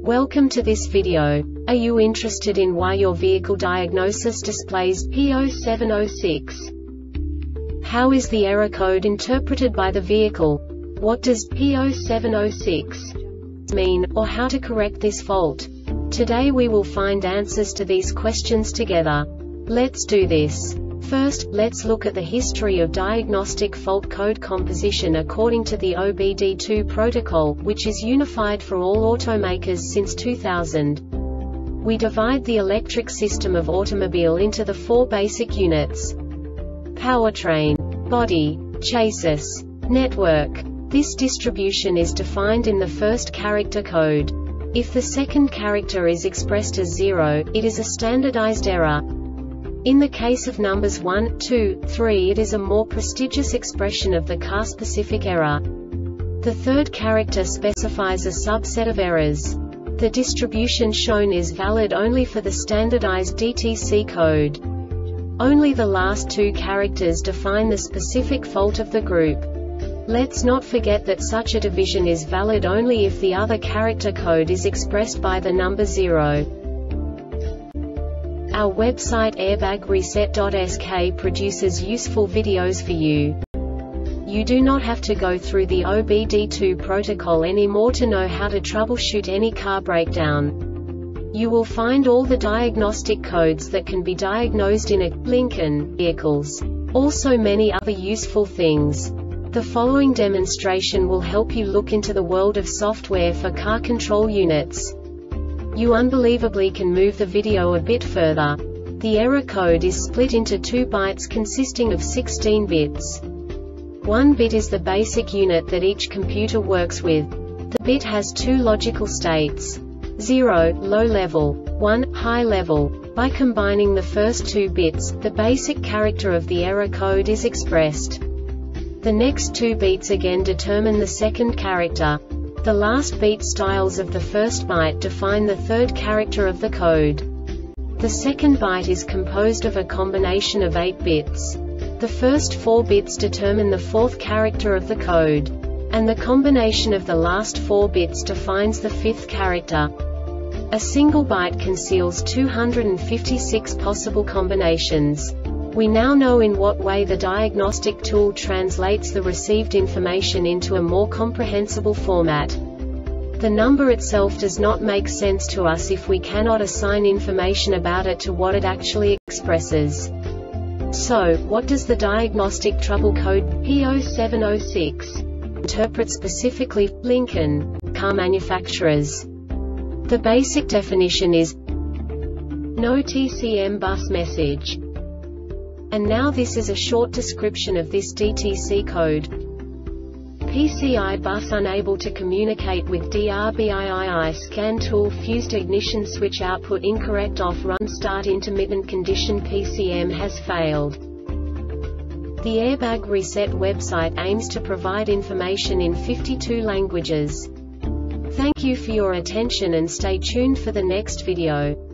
Welcome to this video. Are you interested in why your vehicle diagnosis displays P0706? How is the error code interpreted by the vehicle? What does P0706 mean, or how to correct this fault? Today we will find answers to these questions together. Let's do this. First, let's look at the history of diagnostic fault code composition according to the OBD2 protocol, which is unified for all automakers since 2000. We divide the electric system of automobile into the four basic units: powertrain, body, chassis, network. This distribution is defined in the first character code. If the second character is expressed as 0, it is a standardized error. In the case of numbers 1, 2, 3, it is a more prestigious expression of the car-specific error. The third character specifies a subset of errors. The distribution shown is valid only for the standardized DTC code. Only the last two characters define the specific fault of the group. Let's not forget that such a division is valid only if the other character code is expressed by the number 0. Our website airbagreset.sk produces useful videos for you. You do not have to go through the OBD2 protocol anymore to know how to troubleshoot any car breakdown. You will find all the diagnostic codes that can be diagnosed in a Lincoln vehicles. Also many other useful things. The following demonstration will help you look into the world of software for car control units. You unbelievably can move the video a bit further. The error code is split into 2 bytes consisting of 16 bits. 1 bit is the basic unit that each computer works with. The bit has 2 logical states: 0, low level, 1, high level. By combining the first 2 bits, the basic character of the error code is expressed. The next 2 beats again determine the second character. The last beat styles of the first byte define the third character of the code. The second byte is composed of a combination of 8 bits. The first 4 bits determine the fourth character of the code. And the combination of the last 4 bits defines the fifth character. A single byte conceals 256 possible combinations. We now know in what way the diagnostic tool translates the received information into a more comprehensible format. The number itself does not make sense to us if we cannot assign information about it to what it actually expresses. So, what does the diagnostic trouble code P0706 interpret specifically for Lincoln car manufacturers? The basic definition is no TCM bus message. And now this is a short description of this DTC code. PCI bus unable to communicate with DRBIII scan tool fused ignition switch output incorrect off run start intermittent condition PCM has failed. The Airbag Reset website aims to provide information in 52 languages. Thank you for your attention and stay tuned for the next video.